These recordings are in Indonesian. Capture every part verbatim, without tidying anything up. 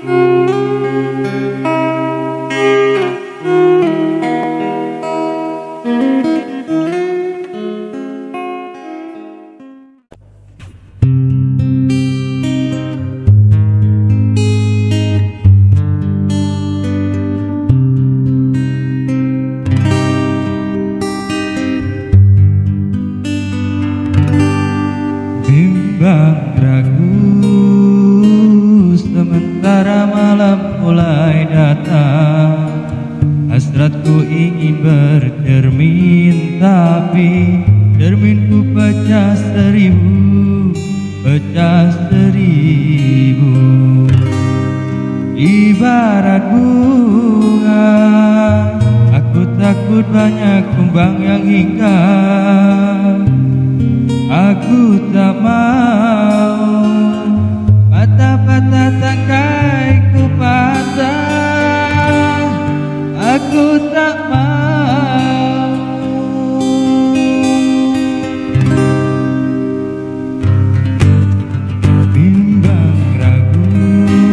Bimbang ragu sementara malam mulai datang. Hasratku ingin bercermin, tapi cerminku pecah seribu, pecah seribu. Ibarat bunga, aku takut banyak kumbang yang hinggap. Aku tak mau patah-patah tangkaiku patah. Aku tak mau. Bimbang ragu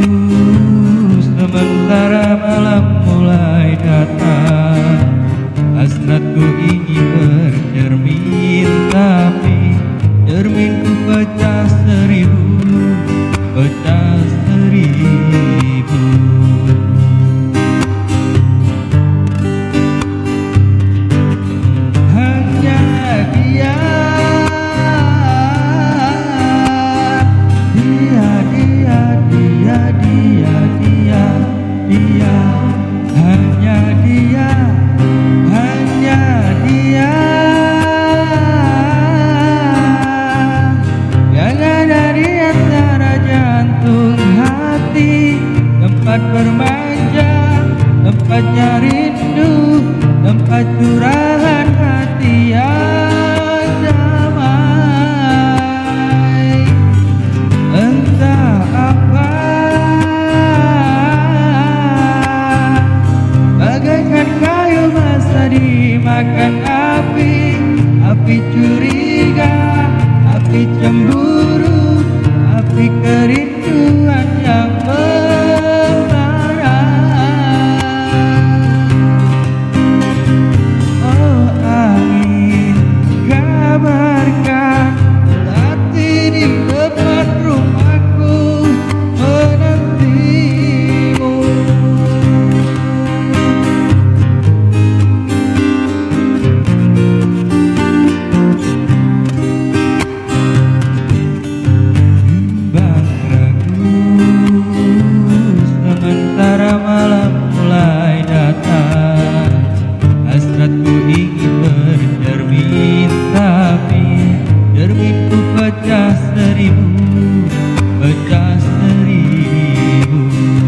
sementara malam mulai datang. Hasratku ingin bercermin, tapi cerminku pecah seribu, pecah seribu. Hanya dia, dia, dia, dia, dia, dia, dia. Hanya dia, hanya dia. Tempat bermanja, tempatnya rindu, tempat curahan hati yang damai. Entah apa, bagaikan kayu masa dimakan api, api curiga, api cemburu, api kerinduan yang pecah seribu, pecah seribu.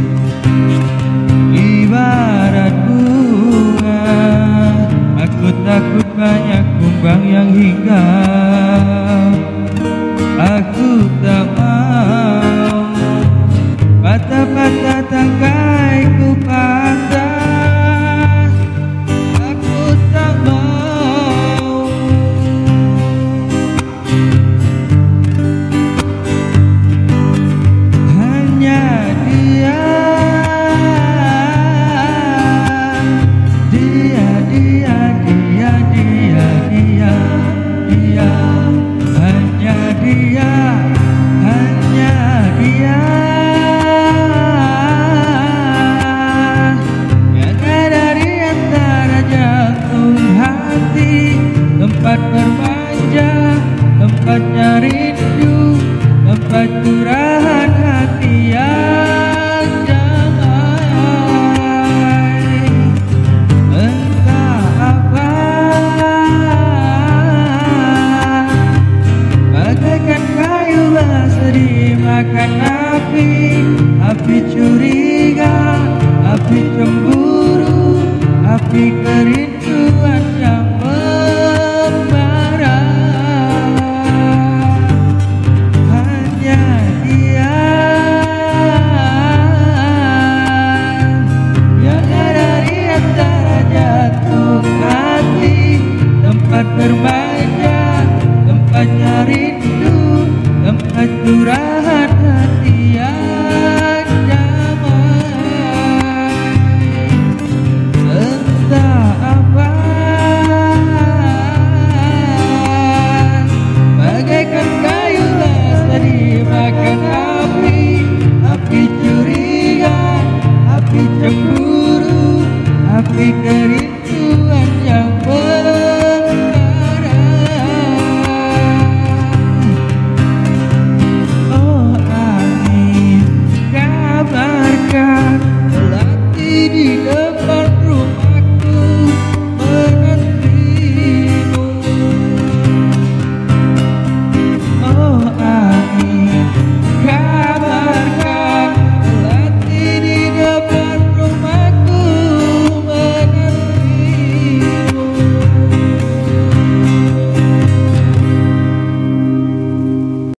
Ibarat bunga, aku takut banyak kumbang yang hinggap. Aku tak mau patah-patah tangkaiku patah. Aku tak mau. Tempat bermanja, tempatnya rindu, tempat curahan hati yang damai. Entah apa, bagaikan kayu basah dimakan api, api curiga, api cemburu, api